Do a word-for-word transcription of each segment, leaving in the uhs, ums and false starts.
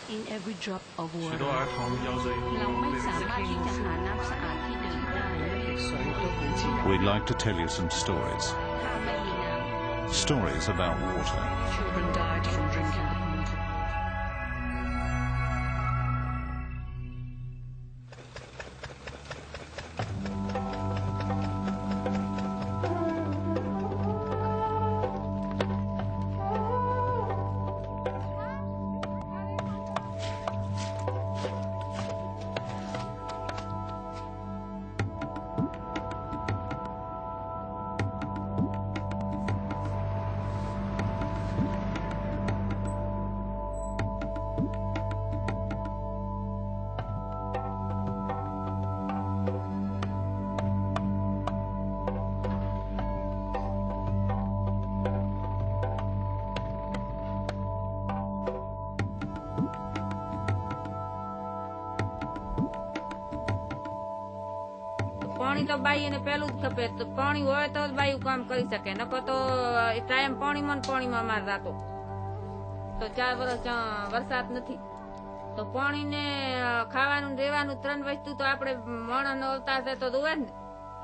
in every drop of 許 water. 多兒童有罪เราไม่สามารถที่จะหาน้ำสะอาดที่ดื่มได้ We'd like to tell you some stories. ถ้าไม่มีน้ำ Stories about water. Children died from drinking the water. પાણી તો બાઈને પેલું જ ખપે તો પાણી હોય તો જ બાયું કામ કરી શકે નકો તો ટાઈમ પાણીમાં ને પાણીમાં માર જાતો તો ચાર વર્ષ વરસાદ નથી તો પાણીને ખાવાનું રહેવાનું ત્રણ વસ્તુ તો આપણે માણસનો અવતાર છે તો જોવે ને.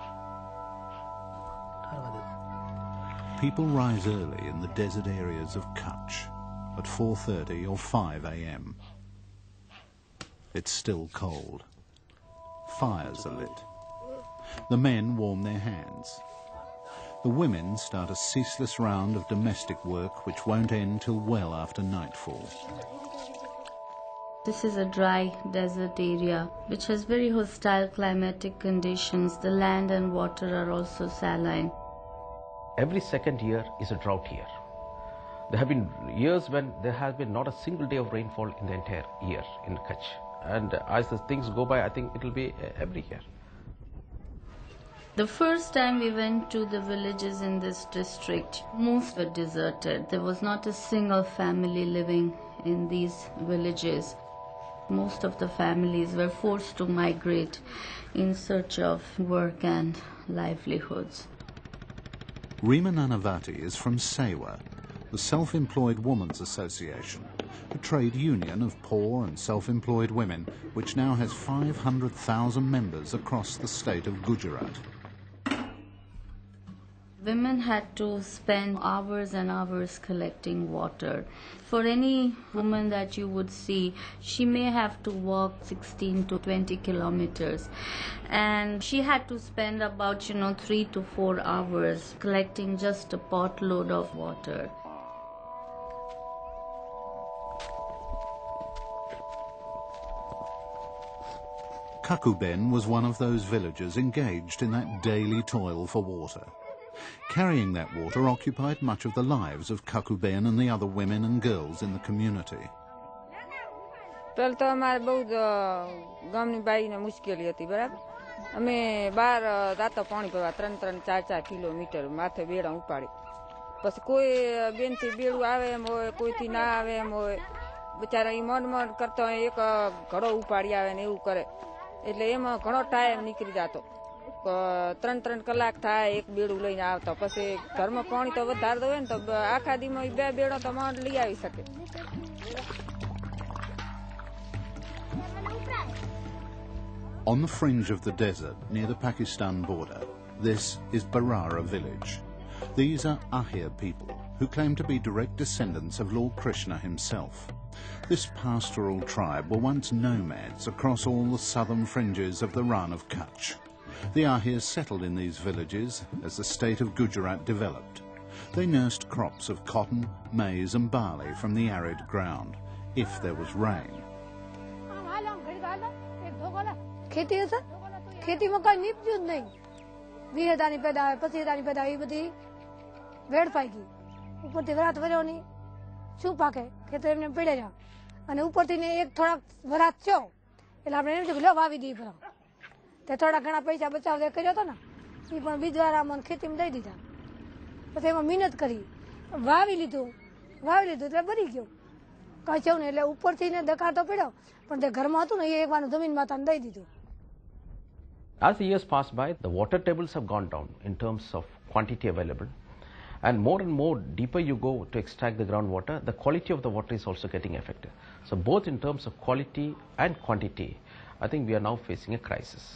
People rise early in the desert areas of Kutch at four thirty or five a m It's still cold. Fires are lit. The men warm their hands. The women start a ceaseless round of domestic work which won't end till well after nightfall. This is a dry desert area which has very hostile climatic conditions. The land and water are also saline. Every second year is a drought year. There have been years when there has been not a single day of rainfall in the entire year in Kutch. And as the things go by, I think it will be every year. The first time we went to the villages in this district, most were deserted. There was not a single family living in these villages. Most of the families were forced to migrate in search of work and livelihoods. Rima Nanavati is from Sewa, the Self-Employed Women's Association, a trade union of poor and self-employed women which now has five hundred thousand members across the state of Gujarat. Women had to spend hours and hours collecting water. For any woman that you would see, she may have to walk sixteen to twenty kilometers. And she had to spend about, you know, three to four hours collecting just a pot load of water. Kakuben was one of those villagers engaged in that daily toil for water. Carrying that water occupied much of the lives of Kakuben and the other women and girls in the community. પેલ તો અમારે બહુ જ ગામની બાઈને મુશ્કેલી હતી બરાબર અમે બહાર જાતા પાણી ભરવા ત્રણ ત્રણ ચાર ચાર કિલોમીટર માથે બેડા ઉપાડી પછી કોઈ બેનથી બેડું આવે એમ હોય કોઈથી ના આવે એમ હોય બિચારા એ મન મન કરતો હોય એક ઘડો ઉપાડી આવે ને એવું કરે એટલે એમાં ઘણો ટાઈમ નીકળી જતો ત્રણ ત્રણ કલાક થાય એક બેડું લઈને આવતા પછી ઘરમાં પાણી તો વધારે હોય ને તો આખા દીમાં બે બેડો તો માણ લઈ આવી શકે. On the fringe of the desert near the Pakistan border, this is Barara village. These are Ahir people who claim to be direct descendants of Lord Krishna himself. This pastoral tribe were once nomads across all the southern fringes of the Rann of Kutch. The Ahirs settled in these villages as the state of Gujarat developed. They nursed crops of cotton, maize and barley from the arid ground, if there was rain. ખેતી હશે ખેતીમાં કઈ નીપજ્યું જ નહીં વિહેદાની પેદા હોય પચીદાની પેદા એ બધી વેડફાઈ ગઈ ઉપરથી વરાત વર્યો ની શું પાકે ખેતર એમને પીડે રહ્યા અને ઉપરથી ને એક થોડાક વરાત થયો એટલે આપણે એમ છે કે લો વાવી દઈએ ફરા તે થોડા ઘણા પૈસા બચાવ કર્યો હતો ને એ પણ બીજવાળા મને ખેતીમાં દઈ દીધા પછી એમાં મહેનત કરી વાવી લીધું વાવી લીધું એટલે બરી ગયો કઈ થયું ને એટલે ઉપરથી ને દકા તો પડ્યો પણ તે ઘરમાં હતું ને એ એકવાર જમીન માતાને દઈ દીધું. As the years pass by, the water tables have gone down in terms of quantity available. And more and more deeper you go to extract the groundwater, the quality of the water is also getting affected. So both in terms of quality and quantity, I think we are now facing a crisis.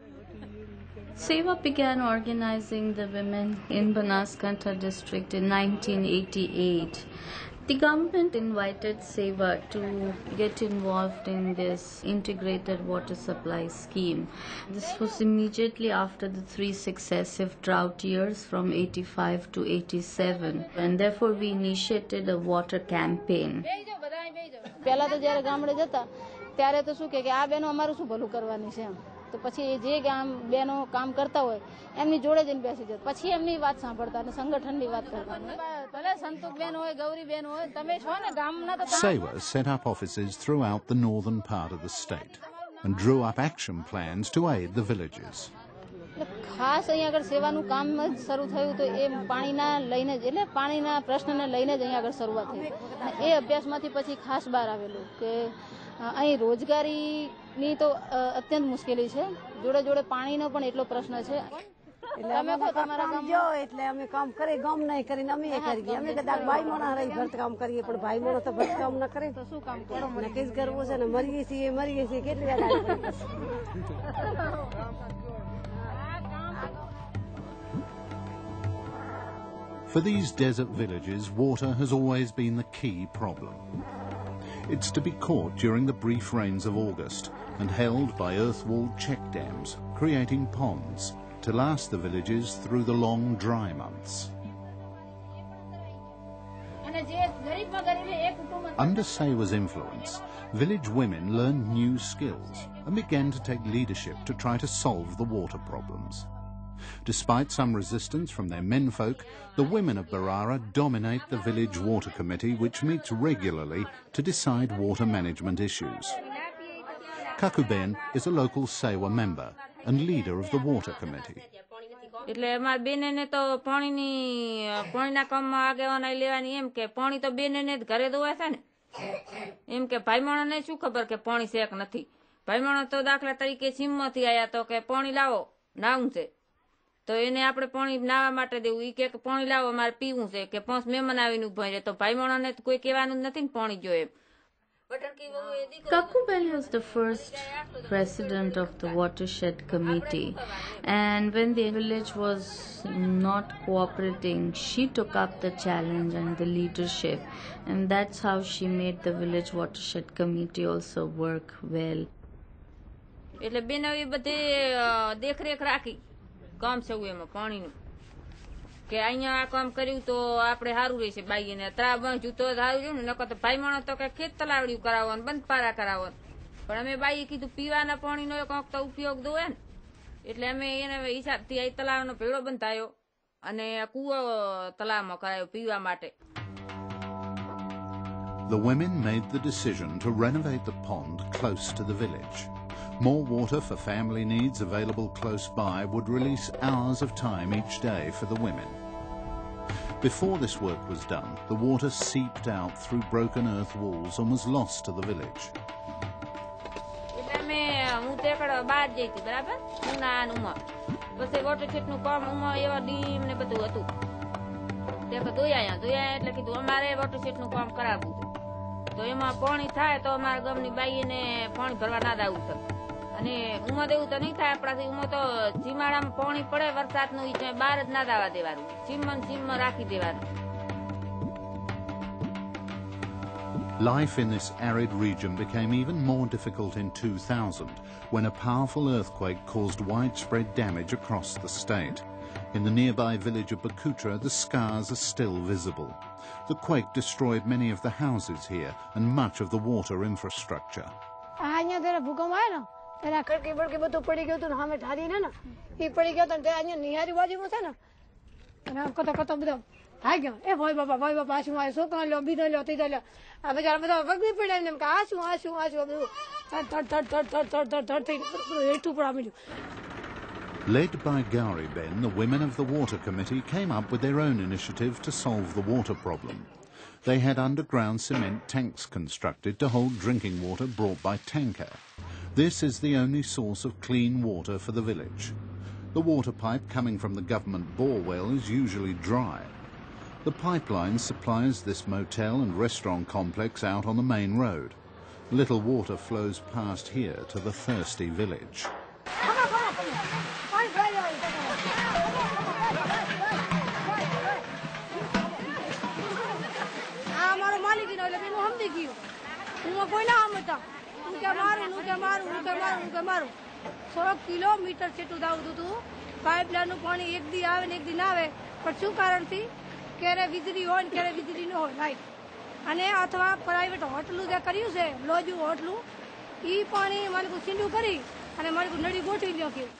Seva began organizing the women in Banaskantha district in nineteen eighty-eight. The government invited Seva to get involved in this integrated water supply scheme. This was immediately after the three successive drought years from eighty-five to eighty-seven, and therefore we initiated a water campaign. પહેલા તો જ્યારે ગામડે જતા ત્યારે તો શું કે આ બેનો અમારું શું ભલું કરવાની છે એમ તો પછી જે ગામ બેનો કામ કરતા હોય એમની જોડે જઈને બેસી જતા પછી એમની વાત સાંભળતા અને સંગઠનની વાત કરતા ભલે સંતુક બેન હોય ગૌરી બેન હોય તમે છો ને ગામના તો Seva set up offices throughout the northern part of the state and drew up action plans to aid the villages. ખાસ અહીંયા આગળ સેવાનું કામ જ શરૂ થયું તો એ પાણીના લઈને જ એટલે પાણીના પ્રશ્નને લઈને જ અહીંયા આગળ શરૂઆત થઈ એ અભ્યાસમાંથી પછી ખાસ બહાર આવેલું કે અહીં રોજગારીની તો અત્યંત મુશ્કેલી છે જોડે જોડે પાણીનો પણ એટલો પ્રશ્ન છે એટલે અમે તમારા ગામ જો એટલે અમે કામ કરે ગામ નહીં કરીને અમે એ કરી અમે કદાચ ભાઈ મોણા રહી ભરત કામ કરીએ પણ ભાઈ મોણા તો ભરત કામ ન કરે તો શું કામ કરો નક્કી જ કરવું છે ને મરીએ છીએ મરીએ છીએ કેટલી વાર. For these desert villages, water has always been the key problem. It's to be caught during the brief rains of August and held by earth-walled check dams, creating ponds to last the villages through the long dry months. Under Sewa's influence, village women learned new skills and began to take leadership to try to solve the water problems. Despite some resistance from their menfolk, the women of Barara dominate the village water committee, which meets regularly to decide water management issues. Kakuben is a local Sewa member and leader of the water committee. એટલે અમાર બેને તો પાણીની પાણીના કામમાં આગેવાના લેવાની એમ કે પાણી તો બેને જ ઘરે દોવા છે ને એમ કે ભાઈમાણોને શું ખબર કે પાણી છે કે નથી ભાઈમાણો તો દાખલા તરીકે સીમમાંથી આયા તો કે પાણી લાવો નાવું છે તો એને આપણે પાણી નાવા માટે દેવું ઈ કે પાણી લાવો અમારે પીવું છે કે પાંચ મહેમાન આવીને ઉભા રહે તો ભાઈમાણોને તો કોઈ કહેવાનું જ નથી ને પાણી જોઈએ. Kakuben was the first president of the watershed committee, and when the village was not cooperating, she took up the challenge and the leadership, and that's how she made the village watershed committee also work well. એટલે બેનવી બધી દેખરેખ રાખી કામ છે એમાં પાણીનું કે અહીંયા આ કામ કર્યું તો આપણે સારું રહેશે બાઈને ત્રા બાંધ્યું તો સારું રહ્યું ને નકર તો ભાઈ માણો તો કે ખેત તલાવડ્યું કરાવવાનું બંધ પારા કરાવવાનું પણ અમે બાઈએ કીધું પીવાના પાણીનો કંઈક તો ઉપયોગ દો ને એટલે અમે એને હિસાબથી આ તલાવનો ભેળો બંધાયો અને કૂવો તલાવમાં કરાયો પીવા માટે. The women made the decision to renovate the pond close to the village. More water for family needs available close by would release hours of time each day for the women. Before this work was done, the water seeped out through broken earth walls and was lost to the village. હું તે કડો બહાર જઈતી બરાબર ઉના ઉમા પછી water છેટનું કામ ઉમા એવા dim ને બધું હતું તે ધોયા ધોયા એટલે કીધું અમારે વોટર છેટનું કામ કરાવવું છે તો એમાં પાણી થાય તો અમારા ગામની બાઈને પાણી ભરવા ના દાવું છે અને ઉમા દેવું તો નહીં થાય આપણાથી ઉમો તો સીમાડામાં પાણી પડે વરસાદનું ઈ બહાર જ ના દાવા દેવાનું સીમમાં સીમમાં રાખી દેવાનું. Life in this arid region became even more difficult in two thousand when a powerful earthquake caused widespread damage across the state. In the nearby village of Bakutra, the scars are still visible. The quake destroyed many of the houses here and much of the water infrastructure. અહીંયા ત્યારે ભૂકંપ આવ્યો ને ત્યારે ખડકી બડકી બધું પડી ગયું હતું સામે ઠારી ને ને એ પડી ગયો તો અહીંયા નિહારી બાજુમાં છે ને અને કતો કતો બધા ભાઈ ગયો એ ભાઈ બાપા ભાઈ બાપા આ શું આવ્યો છોકરા લ્યો બીજો લ્યો ત્રીજો લ્યો આ બજાર બધા વગડી પડ્યા એમ કે આ શું આ શું આ શું બધું થડ થડ થડ થડ થડ થડ થડ થઈ હેઠું પડવા મળ્યું. Led by Gauriben, the women of the water committee came up with their own initiative to solve the water problem. They had underground cement tanks constructed to hold drinking water brought by tanker. This is the only source of clean water for the village. The water pipe coming from the government bore well is usually dry. The pipeline supplies this motel and restaurant complex out on the main road. Little water flows past here to the thirsty village. સો kilometre જેટલું દાવું હતું પાઇપલાઇનનું પાણી એક દી આવે ને એક દી ના આવે પણ શું કારણથી ક્યારે વીજળી હોય ને ક્યારે વીજળી ન હોય લાઈટ અને અથવા પ્રાઇવેટ હોટલું જે કર્યું છે લોજુ હોટલું એ પાણી મને સીંડું કરી અને મને નળી ગોઠવી લ્યો કે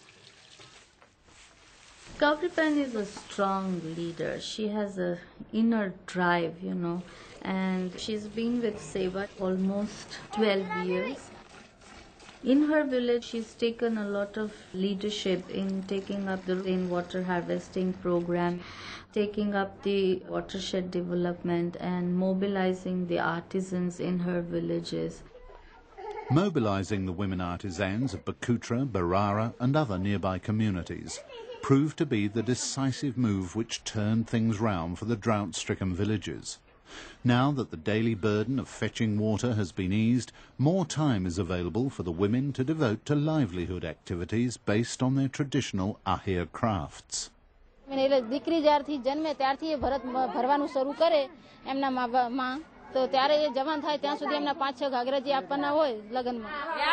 Gauriben is a strong leader. She has a inner drive, you know, and she's been with Seva almost twelve years. In her village, she's taken a lot of leadership in taking up the rainwater harvesting program, taking up the watershed development and mobilizing the artisans in her villages. Mobilizing the women artisans of Bakutra, Barara and other nearby communities proved to be the decisive move which turned things round for the drought-stricken villages. Now that the daily burden of fetching water has been eased, more time is available for the women to devote to livelihood activities based on their traditional ahir crafts. એટલે દીકરી જ્યારથી જન્મે ત્યારથી એ ભરત ભરવાનું શરૂ કરે એમના માં તો ત્યારે એ જવાન થાય ત્યાં સુધી એમના પાંચ છ ઘાઘરા જે આપવાના હોય લગ્નમાં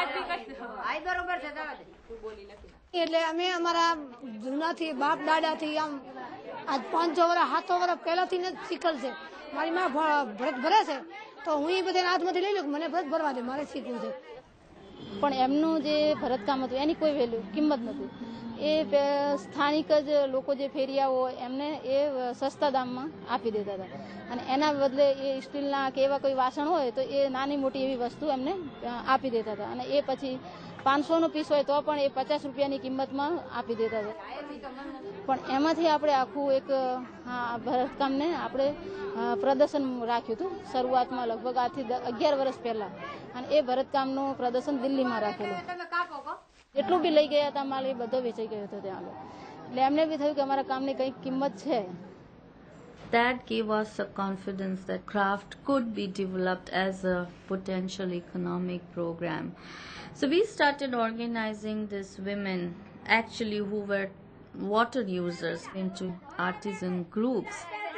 એટલે અમે અમારા જૂનાથી બાપ દાદાથી આમ આજ પાંચસો વર્ષ સાતસો વર્ષ પહેલાથી જ શીખલ છે મારી માં ભરત ભરે છે તો હું એ બધા હાથમાંથી લઈ લઉં મને ભરત ભરવા દે મારે શીખવું છે પણ એમનું જે ભરતકામ હતું એની કોઈ વેલ્યુ કિંમત નથી એ સ્થાનિક જ લોકો જે ફેરિયાઓ હોય એમને એ સસ્તા દામમાં આપી દેતા હતા અને એના બદલે એ સ્ટીલના કે એવા કોઈ વાસણ હોય તો એ નાની મોટી એવી વસ્તુ એમને આપી દેતા હતા અને એ પછી પાંચસોનો પીસ હોય તો પણ એ પચાસ રૂપિયાની કિંમતમાં આપી દેતા હતા પણ એમાંથી આપણે આખું એક ભરતકામને આપણે પ્રદર્શન રાખ્યું હતું શરૂઆતમાં લગભગ આજથી અગિયાર વર્ષ પહેલા અને એ ભરતકામનું પ્રદર્શન દિલ્હીમાં રાખેલું જેટલું બી લઈ ગયા હતા માલ એ બધો વેચાઈ ગયો હતો ત્યાં આગળ એટલે એમને બી થયું કે અમારા કામની કંઈક કિંમત છે. That gave us a confidence that craft could be developed as a potential economic program. So we started organizing these women actually who were water users into artisan groups.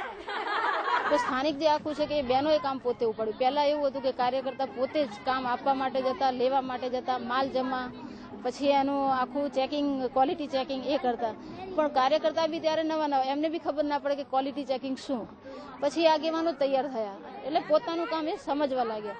તો સ્થાનિક જે આખું છે કે બહેનોએ કામ પોતે ઉપાડ્યું. પહેલા એવું હતું કે કાર્યકર્તા પોતે જ કામ આપવા માટે જતા, લેવા માટે જતા, માલ જમા, પછી એનું આખું ચેકિંગ, ક્વોલિટી ચેકિંગ એ કરતા. પણ કાર્યકર્તા બી ત્યારે નવા નવા, એમને બી ખબર ના પડે કે ક્વોલિટી ચેકિંગ શું. પછી આગેવાનો તૈયાર થયા એટલે પોતાનું કામ એ સમજવા लाग्યા.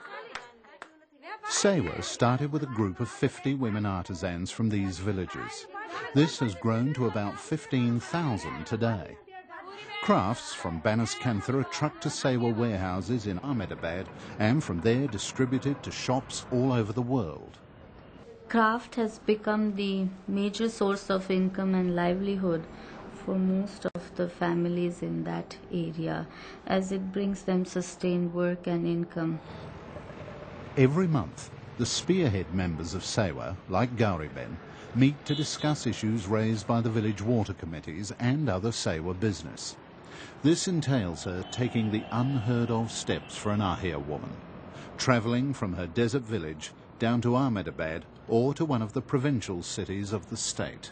Sewa started with a group of fifty women artisans from these villages. This has grown to about fifteen thousand today. Crafts from Banaskanthar are trucked to Sewa warehouses in Ahmedabad and from there distributed to shops all over the world. Craft has become the major source of income and livelihood for most of the families in that area, as it brings them sustained work and income. Every month, the spearhead members of Sewa, like Gauriben, meet to discuss issues raised by the village water committees and other Sewa business. This entails her taking the unheard of steps for an Ahir woman, travelling from her desert village down to Ahmedabad or to one of the provincial cities of the state.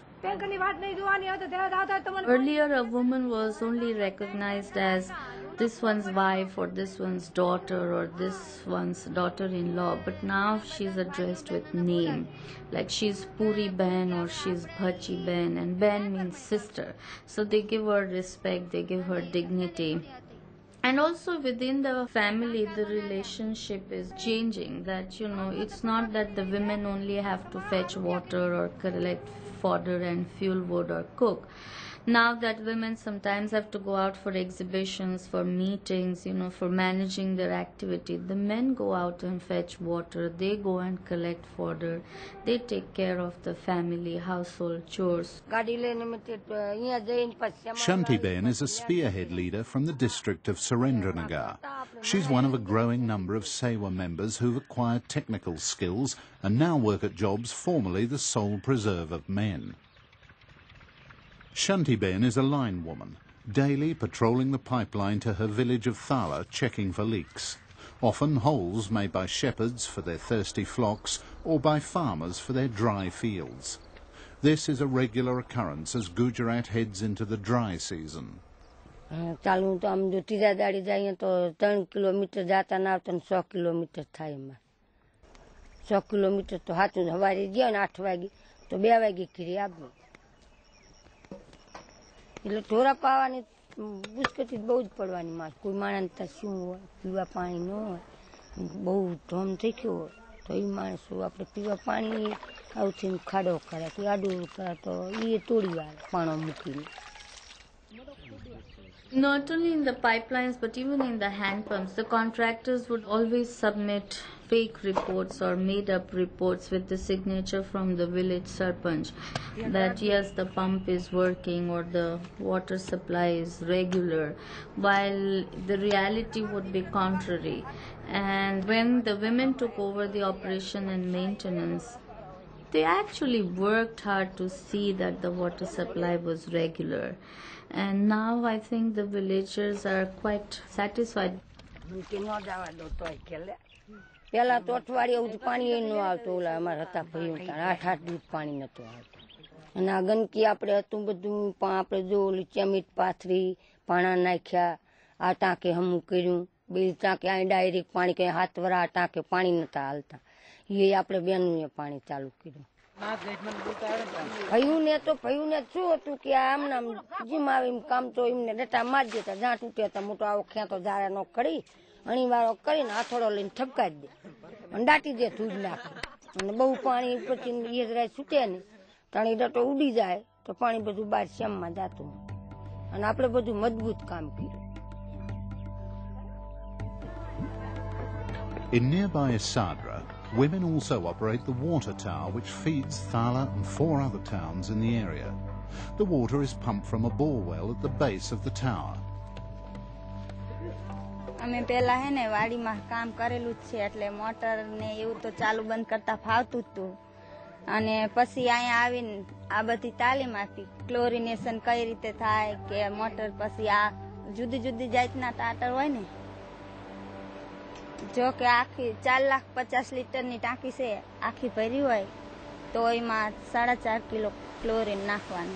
Earlier, a woman was only recognized as this one's wife or this one's daughter or this one's daughter-in-law, but now she's addressed with name, like she's Puri Ben or she's Bhachi Ben, and Ben means sister. So they give her respect, they give her dignity. And also within the family, the relationship is changing, that, you know, it's not that the women only have to fetch water or collect fodder and fuel wood or cook. Now that women sometimes have to go out for exhibitions, for meetings, you know, for managing their activity, the men go out and fetch water, they go and collect fodder, they take care of the family, household chores. Shanti Ben is a spearhead leader from the district of Surendranagar. She's one of a growing number of Sewa members who've acquired technical skills and now work at jobs formerly the sole preserve of men. Shanti Ben is a line woman, daily patrolling the pipeline to her village of Thala, checking for leaks. Often holes made by shepherds for their thirsty flocks or by farmers for their dry fields. This is a regular occurrence as Gujarat heads into the dry season. ચાલુ તો આમ જો ત્રીજા દાડી જઈએ તો ત્રણ kilometre જાતા ના આવતા સો કિલોમીટર થાય એમાં સો કિલોમીટર તો સાચું સવારે ગયા ને આઠ વાગે તો બે વાગે ઘરે આવ્યું એટલે ઢોરા પાવાની મુશ્કેલી બહુ જ પડવાની મારે કોઈ માણસ ત્યાં શું હોય પીવા પાણી ન હોય બહુ ધોમ થઈ ગયો હોય તો એ માણસો આપણે પીવા પાણી આવથી ખાડો કરે કોઈ આડું કરે તો એ તોડી આવે પાણો મૂકીને. Not only in the pipelines but even in the hand pumps, the contractors would always submit fake reports or made up reports with the signature from the village sarpanch that yes, the pump is working or the water supply is regular, while the reality would be contrary. And when the women took over the operation and maintenance, they actually worked hard to see that the water supply was regular. And now I think the villagers are quite satisfied. પેલા તો અઠવાડિયે એવું પાણી ન આવતું ઓલા અમારા હતા ભાઈ આઠ આઠ દિવસ પાણી નતું આવતું અને આ ગંદકી આપણે હતું બધું આપણે જો ચમીટ પાથરી પાણા નાખ્યા આ ટાંકે હમું કર્યું બે ટાંકે અહીં ડાયરેક્ટ પાણી કઈ હાથ વરા ટાંકે પાણી નતા હાલતા એ આપણે બેનુએ પાણી ચાલુ કર્યું. ભયું ને તો ભયું ને શું હતું કે આમ નામ જીમ આવે એમ કામ તો એમને ડટા મારી દેતા જ્યાં તૂટે તો મોટો આવો ખેંતો જારા નો કરી અણીવાળો કરીને હાથોડો લઈને ઠપકારી દે અને દાટી દે ધૂળ નાખે અને બહુ પાણી પછી એ જરાય છૂટે ને તાણી ડટો ઉડી જાય તો પાણી બધું બહાર શ્યામમાં જતું અને આપણે બધું મજબૂત કામ કર્યું. In nearby Isadra, women also operate the water tower which feeds Thala and four other towns in the area. The water is pumped from a bore well at the base of the tower. અમે પહેલા હે ને વાડીમાં કામ કરેલું જ છે એટલે મોટર ને એવું તો ચાલુ બંધ કરતા ફાવતું જ હતું અને પછી અહીંયા આવીને આ બધી તાલીમ આપી ક્લોરિનેશન કઈ રીતે થાય કે મોટર પછી આ જુદી જુદી જાતના ટાટર હોય ને જો કે આખી ચાર લાખ પચાસ લીટરની ટાંકી છે આખી ભરી હોય તો એમાં સાડા ચાર કિલો ક્લોરીન નાખવાનું.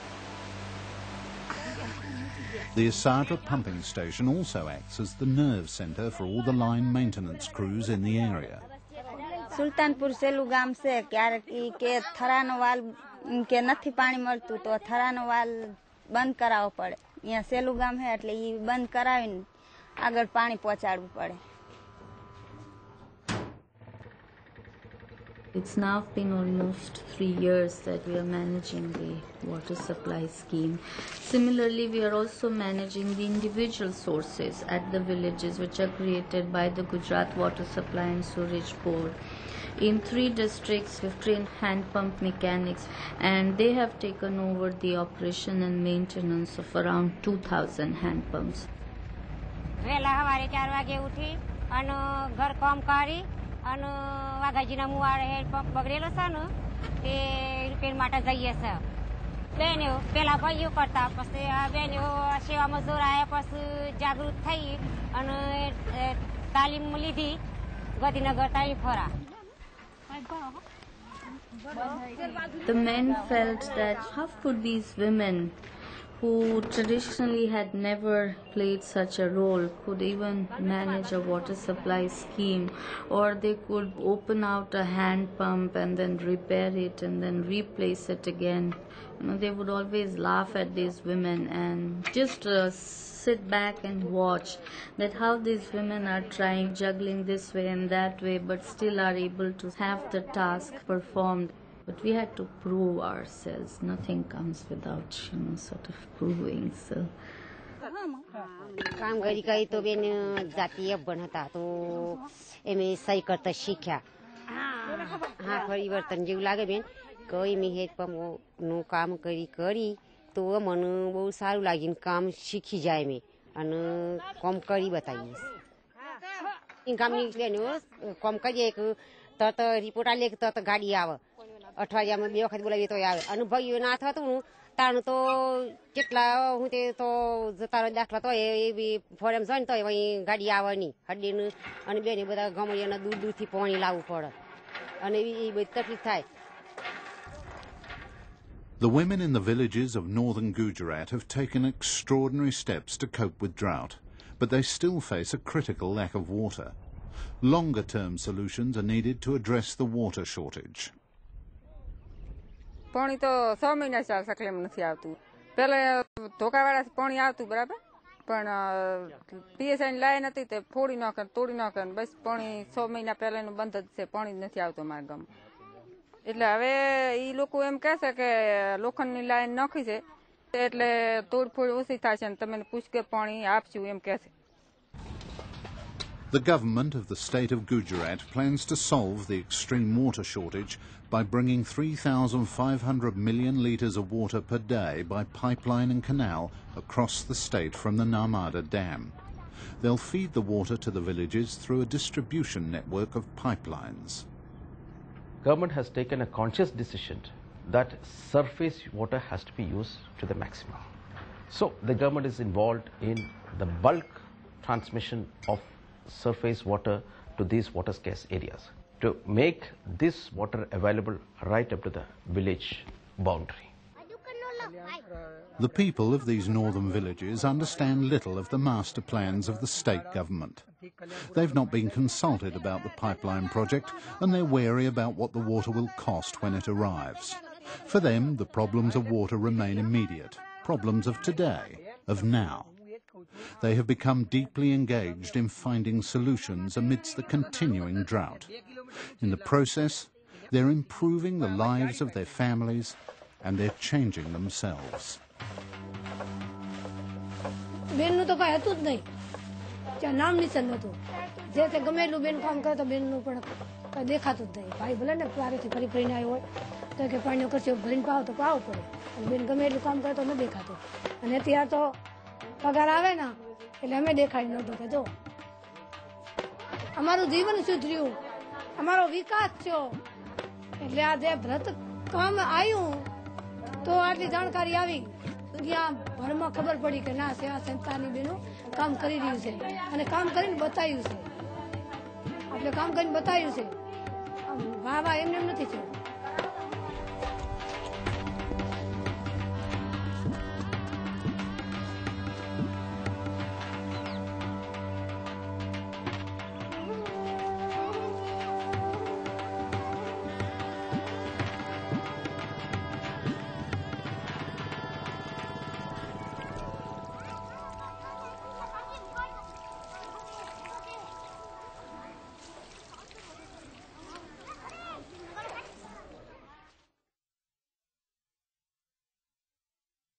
The Isadra pumping station also acts as the nerve centre for all the line maintenance crews in the area. Sultanpur સેલું ગામ છે ક્યારેક ઈ કે થરાનો વાલ કે નથી પાણી મળતું તો થરાનો વાલ બંધ કરાવવો પડે. અહીંયા સેલું ગામ છે એટલે ઈ બંધ કરાવીને આગળ પાણી પહોંચાડવું પડે. It's now been almost three years that we are managing the water supply scheme. Similarly, we are also managing the individual sources at the villages which are created by the Gujarat Water Supply and Sewerage Board. In three districts, we've trained hand pump mechanics and they have taken over the operation and maintenance of around two thousand hand pumps. વહેલા સવારે ચાર વાગે ઉઠી અને ઘર કામ કરી અને વાઘાજીના મુવાડે હેન્ડપંપ બગડેલો છે ને તે રિપેર માટે જઈએ છે. બેનો પેલા ભાઈઓ કરતા પછી આ બેનો સેવા મજૂર આવ્યા પછી જાગૃત થઈ અને તાલીમ લીધી ગાંધીનગર તાલીમ ફરા. The men felt that how could these women who traditionally had never played such a role could even manage a water supply scheme, or they could open out a hand pump and then repair it and then replace it again. You know, they would always laugh at these women and just uh, sit back and watch that how these women are trying, juggling this way and that way, but still are able to have the task performed. But we had to prove ourselves. Nothing comes without, you know, sort of proving. So. કામ કરી કરી તો બેન જાતીય ભણ હતા તો એમે સહી કરતા શીખ્યા. હા પરિવર્તન જેવું લાગે બેન કઈ મેં હેડ પંપનું કામ કરી કરી તો મને બહુ સારું લાગ્યું કામ શીખી જાય મેં અને કામ કરી બતાવીશ. કામ નીકળે ને કામ કરીએ તરત રિપોર્ટ આવીએ તરત ગાડી આવે અઠવાડિયામાં બે વખત બોલાવીએ તો આવે અને ભાઈઓ ના થતું તાણ તો કેટલા હું તે તો જતા દાખલા તો એવી ફોરેમ જાય ને તો અહીં ગાડી આવે નહીં હડ્ડીનું અને બેને બધા ગમડિયાના દૂર દૂરથી પાણી લાવવું પડે અને એ બધી તકલીફ થાય. The women in the villages of northern Gujarat have taken extraordinary steps to cope with drought, but they still face a critical lack of water. Longer-term solutions are needed to address the water shortage. પાણી તો છ મહિના ચાલશે એટલે એમ નથી આવતું. પેલા ધોકાવાળાથી પાણી આવતું બરાબર, પણ પીએસઆઈની લાઈન હતી તે ફોડી નાખે તોડી નાખે બસ પાણી છ મહિના પહેલાનું બંધ જ છે, પાણી જ નથી આવતું અમારા ગામમાં. એટલે હવે એ લોકો એમ કહેશે કે લોખંડની લાઈન નાખી છે એટલે તોડફોડ ઓછી થાય છે અને તમે પૂછકે પાણી આપશું એમ કહેશે. The government of the state of Gujarat plans to solve the extreme water shortage by bringing three thousand five hundred million litres of water per day by pipeline and canal across the state from the Narmada Dam. They'll feed the water to the villages through a distribution network of pipelines. Government has taken a conscious decision that surface water has to be used to the maximum. So the government is involved in the bulk transmission of surface water to these water scarce areas to make this water available right up to the village boundary. The people of these northern villages understand little of the master plans of the state government. They've not been consulted about the pipeline project and they're wary about what the water will cost when it arrives. For them, the problems of water remain immediate, problems of today, of now. They have become deeply engaged in finding solutions amidst the continuing drought. In the process, they're improving the lives of their families and they're changing themselves. બેનનું તો કઈ હતું જ નહીં, ત્યાં નામ નિશાન નતું. જે તે ગમે એટલું બેન કામ કરે તો બેનનું પણ કઈ દેખાતું જ નહીં. ભાઈ ભલે ને ક્યારેથી ફરી ફરીને આવ્યો હોય તો કે પાણીનો ખર્ચો ભરીને પાવ તો પાવવું પડે અને બેન ગમે એટલું કામ કરે તો ન દેખાતું. અને અત્યારે તો પગાર આવે ને એટલે અમે દેખાડી નહોતું કે જો અમારું જીવન સુધર્યું, અમારો વિકાસ થયો. એટલે આ જે વ્રત કામ આવ્યું તો આટલી જાણકારી આવી દુનિયા ભરમાં ખબર પડી કે ના સેવા સંસ્થાની બેનો કામ કરી રહ્યું છે અને કામ કરીને બતાવ્યું છે. આપણે કામ કરીને બતાવ્યું છે, વાહ વાહ એમને એમ નથી થયું.